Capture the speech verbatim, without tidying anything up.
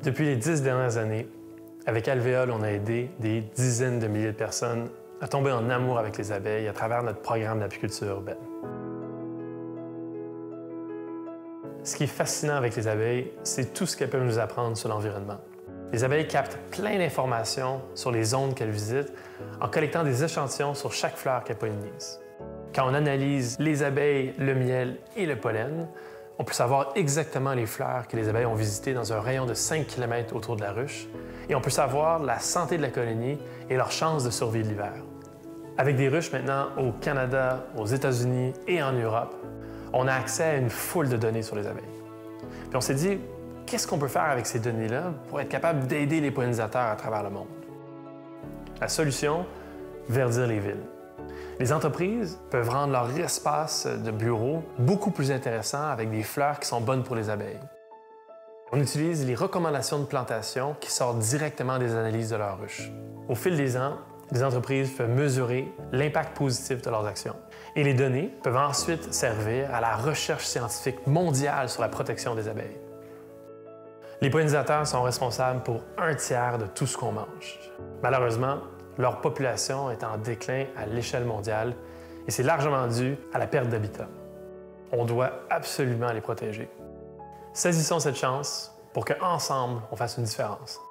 Depuis les dix dernières années, avec Alvéole, on a aidé des dizaines de milliers de personnes à tomber en amour avec les abeilles à travers notre programme d'apiculture urbaine. Ce qui est fascinant avec les abeilles, c'est tout ce qu'elles peuvent nous apprendre sur l'environnement. Les abeilles captent plein d'informations sur les zones qu'elles visitent en collectant des échantillons sur chaque fleur qu'elles pollinisent. Quand on analyse les abeilles, le miel et le pollen, on peut savoir exactement les fleurs que les abeilles ont visitées dans un rayon de cinq kilomètres autour de la ruche, et on peut savoir la santé de la colonie et leurs chances de survie de l'hiver. Avec des ruches maintenant au Canada, aux États-Unis et en Europe, on a accès à une foule de données sur les abeilles. Puis on s'est dit, qu'est-ce qu'on peut faire avec ces données-là pour être capable d'aider les pollinisateurs à travers le monde? La solution, verdir les villes. Les entreprises peuvent rendre leur espace de bureau beaucoup plus intéressant avec des fleurs qui sont bonnes pour les abeilles. On utilise les recommandations de plantation qui sortent directement des analyses de leurs ruches. Au fil des ans, les entreprises peuvent mesurer l'impact positif de leurs actions. Et les données peuvent ensuite servir à la recherche scientifique mondiale sur la protection des abeilles. Les pollinisateurs sont responsables pour un tiers de tout ce qu'on mange. Malheureusement, leur population est en déclin à l'échelle mondiale et c'est largement dû à la perte d'habitat. On doit absolument les protéger. Saisissons cette chance pour qu'ensemble, on fasse une différence.